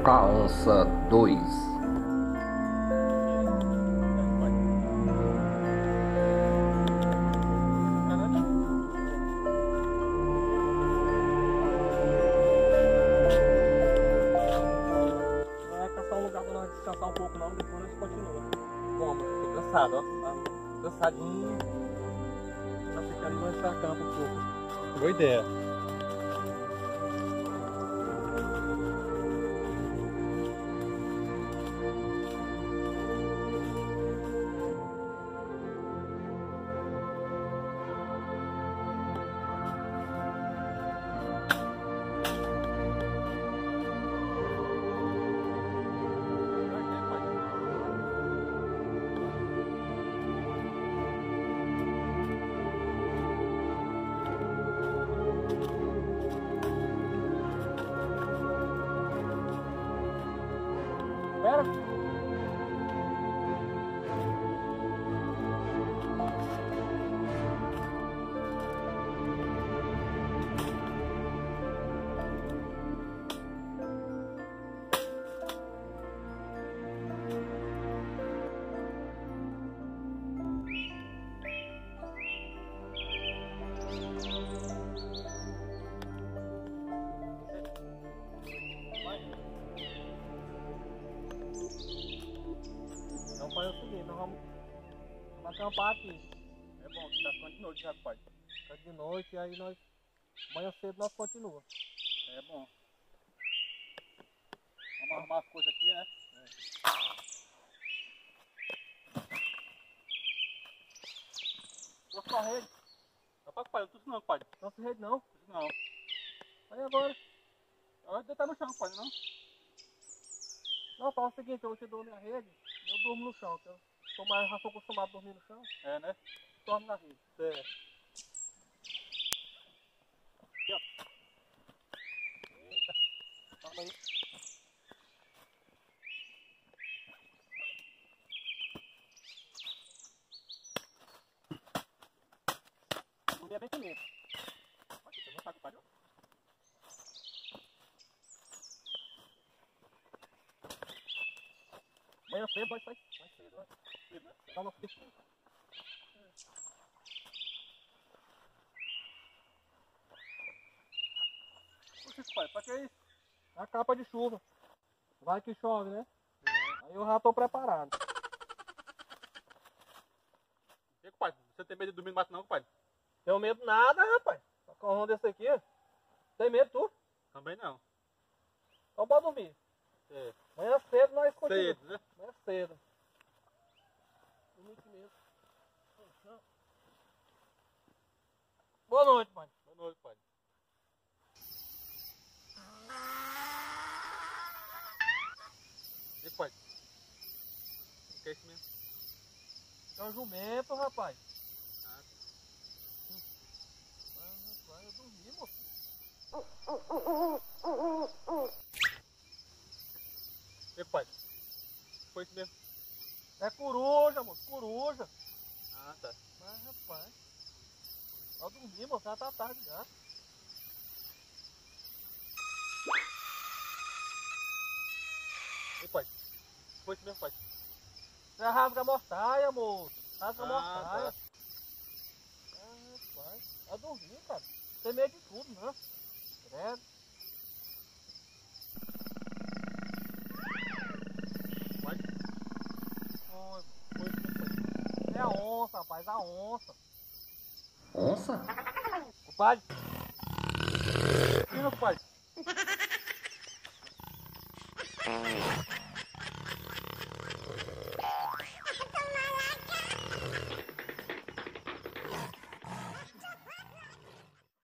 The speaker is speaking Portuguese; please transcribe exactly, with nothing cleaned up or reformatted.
pra onça dois. Vai caçar um lugar pra nós descansar um pouco não, depois nós continua. Bom, tô cansado, ó. Tá cansadinho. Pra ficar ali nós acampa um pouco. Boa ideia. Espera. Então faz o seguinte, nós vamos acampar aqui. É bom, tá ficando de noite já, pai. Tá de noite e aí nós, amanhã cedo nós continuamos. É bom. Vamos arrumar as coisas aqui, né? É. Trouxe uma rede. Rapaz, pai, eu trouxe não, pai. Trouxe rede não? Não. Aí agora? Agora deitar no chão, pai, não? Não, fala o seguinte, eu te dou minha rede e eu durmo no chão, que eu sou mais, já sou acostumado a dormir no chão. É, né? Dorme na rede. É. Aqui, ó. Eita. Calma aí. Dormir é bem comigo. Aqui, você não sabe o que pariu? Amanhã cedo vai sair. Mais cedo, vai. Cedo, né? Dá uma fita. Poxa, pai, pra que isso? A capa de chuva. Vai que chove, né? É. Aí eu já tô preparado. E pai, você tem medo de dormir no mato não, pai? Tenho medo nada, rapaz. Tá com um desse aqui. Tem medo tu? Também não. Então bora dormir. É. Amanhã cedo nós continuamos. Cedo, né? Amanhã cedo. Dormir aqui mesmo. Boa noite, pai. Boa noite, pai. E pai? O que é isso mesmo? É um jumento, rapaz. Ah. Hum. Mas, rapaz, eu dormi, moço. E pai? Foi isso mesmo? É coruja, moço, coruja. Ah, tá. Mas, rapaz, eu dormi, moço, já tá tarde já. E pai? Foi isso mesmo, pai? Você rasga a mortaia, moço. Rasga a ah, mortaia. Tá. Ah, rapaz, eu dormi, cara. Tem medo de tudo, né? Credo. Pai? Foi, foi isso mesmo, pai. É a onça, rapaz, a onça. Onça? Compadre? Tira, compadre.